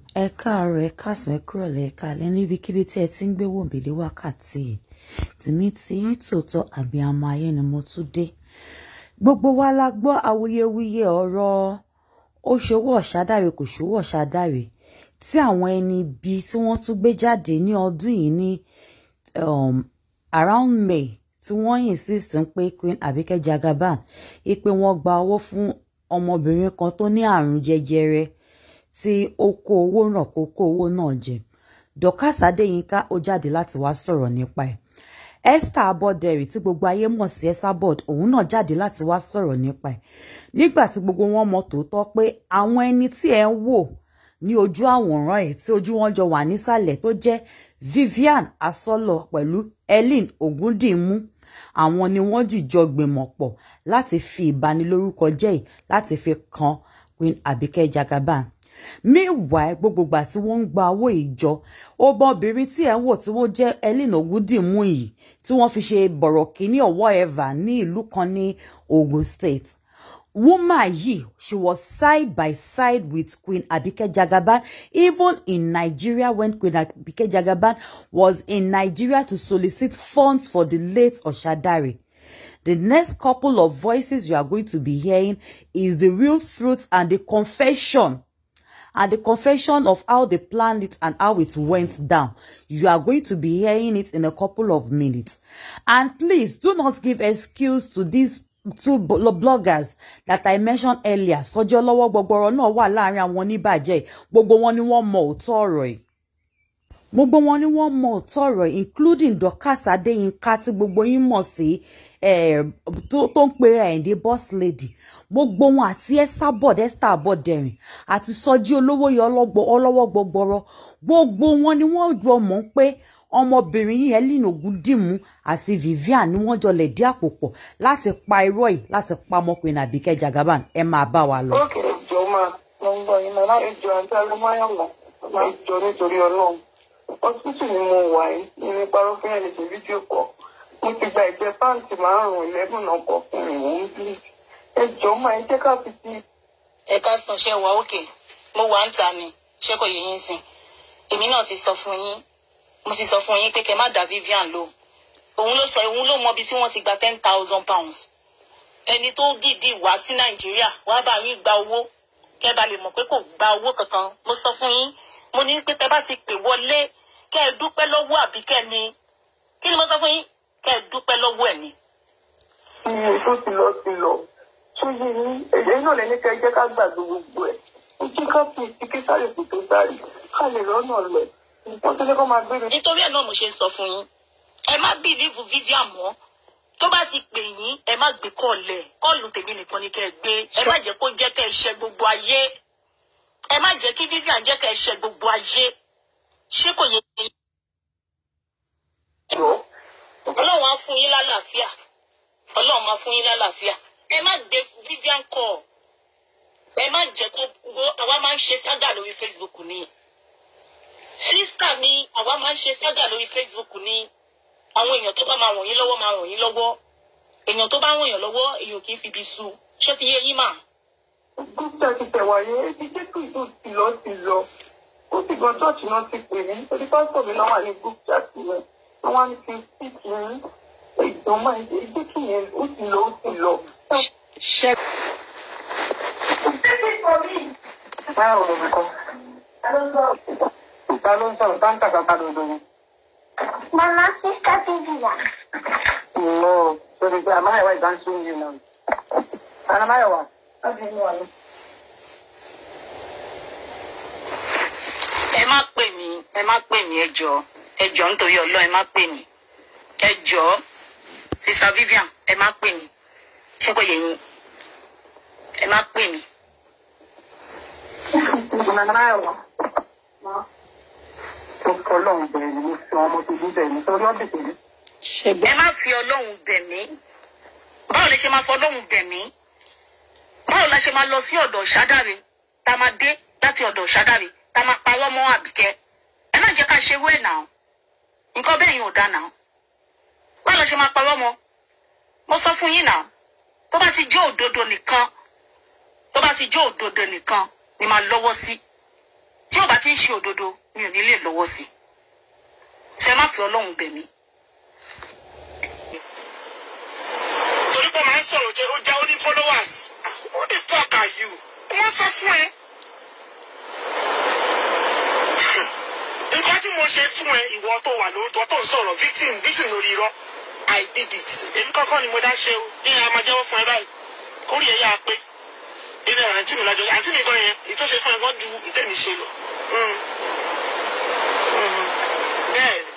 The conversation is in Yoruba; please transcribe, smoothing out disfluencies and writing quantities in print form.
Ẹ káàárọ̀, ẹ káàsán, ẹ kúrọ̀lẹ́, ẹ káalẹ́ níbikíbi tí ẹ ti ń gbé wòǹbìlì wákàtí tèmi tí yín tòótọ́ àbíamọ ayé ni mo tún dé. Gbogbo wa la gbọ́ awuyewuye ọ̀rọ̀ ó ṣòwò Ọ̀ṣadare kò ṣòwò Ọ̀ṣadare tí àwọn ẹni bí tí wọ́n tún gbé jáde ní ọdún yìí ní around May tí wọ́n insist pé Queen Abike Jagaban pé wọ́n gba owó fún ọmọbìnrin kan tó ní àrùn jẹjẹrẹ tí ó kó owó náà kó owó náà jẹ. Düüīng ó jáde láti wá sọ̀rọ̀ nípa ẹ̀. Esther Abọ́dẹrì tí gbogbo ayé mọ̀ sí Esabod òun náà jáde láti wá sọ̀rọ̀ nípa ẹ̀. Nígbà tí gbogbo wọn mọ̀ tòótọ́ pé àwọn ẹni tí ẹ ń wò ní ojú àwòrán ẹ̀ tí ojú wọn jọ wà nísàlẹ̀ tó jẹ́ Vivian Asolo pẹ̀lú Ailing Ogundimú, àwọn ni wọ́n jìjọ gbìmọ̀ pọ̀ láti fi ìbanilórúkọ jẹ́ yìí láti fi kan Queen Abike Jagaban. Meanwhile, gbogbo ìgbà tí wọ́n ń gba owó ìjọ, ọmọbìnrin tí ẹ̀ ń wò tí wọ́n jẹ́ Ailing Ogundimú yìí tí wọ́n fi ṣe bọ̀rọ̀ kìíní or whatever ní ìlú kan ní Ogun State. Woman yìí, she was side by side with Queen Abike Jagaban, even in Nigeria when Queen Abike Jagaban was in Nigeria to solicit funds for the late Oshadare. The next couple of voices you are going to be hearing is the real truth and the confession. And the confession of how they planned it and how it went down. You are going to be hearing it in a couple of minutes. And please do not give excuse to these two bloggers that I mentioned earlier. Sọjọ́ lọ́wọ́ gbọgbọrọ náà wà láàrin àwọn oníbàjẹ́. Gbogbo wọn ni wọ́n mọ òótọ́ ọ̀rọ̀ yìí. Gbogbo wọn ni wọ́n mọ òótọ́ ọ̀rọ̀ yìí, including Düüīng tí gbogbo yín mọ̀ sí tó ń pe ẹ̀ǹdé boss lady. Gbogbo wọn àti Esabod, Esther Abọ́dẹrì àti Sọjí olówó yọ ọlọ́wọ́ gbọgbọrọ. Gbogbo wọn ni wọ́n jọ mọ̀ pé ọmọbìnrin yìí Ailing Ogundimú àti Vivian ni wọ́n jọ lè dí àpò pọ̀ láti pa irọ́ yìí láti pa ọmọkùnrin Abike Jagaban. Ẹ máa bá wa lọ. Ókè ìjọ máa lọ ń gbọ́ yín náà ìjọ àti alúmọ́yàmọ́ máa jọ nítorí Ọlọ́run. Ọtútù ni mo wà yìí ní parọ́ fún ẹni tó fídíò kọ. Mo ti gba ìjẹ páǹtì 5 náà kọ fún ìwọ̀n bí. Ẹjọ́ máa ń jẹ́ ká fi sí. Ẹ̀ka sàn ṣe wà òkè. Mo wà ń ta ni. Ṣé kò yé yín sìn? Èmi náà ti sọ fún yín. Mo ti sọ fún yín pé kẹ́ má dá Vivian lò. Òun ló mọ bí tí wọ́n ti gba £10,000. Ẹni tó dìdí wá sí Nàìjíríà wá bá yín gba owó. Kẹ́ bá lè mọ̀ pé kò gba owó kankan. Mo sọ fún yín. Mo ní pé tẹ́ bá ti pè wọlé kẹ́ ẹ dúpẹ́ lọ́wọ́ Àbíkẹ́ ni. Kí ni mo sọ fún yín? Kẹ́ ẹ dúpẹ́ lọ́wọ́ ẹ̀ ni. Iye tó ti lọ. Ṣóyè ní èyí náà lẹ́ni kẹ́ jẹ́ ká gbàgbé gbogbo ẹ̀. Ó jẹ́ ká fi ìsìnkí sáré kò tó sáré. Ká lè rọ́nà lẹ̀. Nǹkan tó lé kó máa gbé mi. Nítorí ẹ̀ náà mo ṣe ń sọ fún yín. Ẹ má bìlíìfù Vivian mọ́. Tó bá ti pè yín, ẹ má gbé kọ́ọ̀lẹ̀. Kọ́ọ̀lù tèmi nìkan ni kẹ́ ẹ gbé. Ẹ má jẹ́ kó jẹ́ kẹ́ ẹ ṣe gbogbo ayé. Ẹ má jẹ́ kí Vivian jẹ́ kẹ́ ẹ ṣe gbogbo ayé. Ṣé kò yẹ kí Ọlọ́run á fún yín lálàáfíà. Ọlọ́run máa fún yín lálàáfíà. Ẹ má gbé Vivian call. Ẹ má jẹ́ kó àwa máa ń ṣe sága lórí Facebook ni. Sísítà mi, àwa máa ń ṣe sága lórí Facebook ni. Àwọn èèyàn tó bá máa ràn yín lọ́wọ́ máa ràn yín lọ́wọ́. Èèyàn tó bá ràn yín lọ́wọ́, èèyàn kì í fi ibi sú. Ṣé ti yé yín mà? Gúúsù ti tẹ̀wá yẹn, ebi jẹ́ kí ìlú ti lọ. Ó sì gan chọ́ọ̀chì náà ti pè mí. Orí pásítọ̀ mi náà wà ní gúúsù àti rẹ̀. Àwọn ní fi síkì ní ìjọ máa ń ṣe kí yẹn ó ti lọ. Ṣé báwo ló ń kọ́? Ta ló ń sọ̀rọ̀ báńkà bàbá lọ́dọ̀ ni? Mama, sister Vivian. No, so the Amayawa is answering you now. And Amayawa, how do you know him? Ẹ má pè mí ẹ jọ̀ọ́ nítorí Ọlọ́run ẹ má pè mí. Ẹ jọ̀ọ́, Sister Vivian, ẹ má pè mí. Ṣé kò yé yín? Ẹ má pè mí. Amayawa. Ọlọ́run bẹ̀rẹ̀ ni mo fi ọmọ tó dún bẹ̀rẹ̀ nítorí ọ́ bẹ̀rẹ̀ mi. Ẹ má fi Ọlọ́run bẹ̀ mí. Báwo lẹ ṣe máa fọ Ọlọ́run bẹ̀ mí? Báwo la ṣe máa lọ sí ọ̀dọ̀ Ọ̀ṣadare? Tá máa dé láti ọ̀dọ̀ Ọ̀ṣadare. Tá máa parọ́ mọ́ Àbíkẹ́. Ẹ má jẹ́ ká ṣe wé náà. Nǹkan bẹ́ẹ̀ yín ò dá náà. Báwo la ṣe máa parọ́ mọ́? Mo sọ fún yín náà. Tó bá ti jẹ́ òdodo nìkan ni máa lọ́wọ́ sí. Tí ò bá tí ń ṣe òdodo mi ò ní lè lọ́wọ́ sí ṣe má fi Ọlọ́run bẹ̀ mí. torí pé máa ń sọ̀rọ̀ jẹ́ ó já ó ní followers who the fuck are you wọ́n sọ fún ẹ. nǹkan tí mo ṣe fún ẹ ìwọ tó wà lóòótọ́ tó ń sọ̀rọ̀ victim lórí irọ́ I did it èmi kọ́kọ́ ni mo dá ṣe o ní a máa jẹ́wọ́ fún ẹ báyìí kórì ẹ̀ yá pé ilé àǹtí mi lájọ àǹtí mi gan yẹn ìtọ́ṣe fún ẹ gan ju ìtẹ́mi ṣe lọ. bẹ́ẹ̀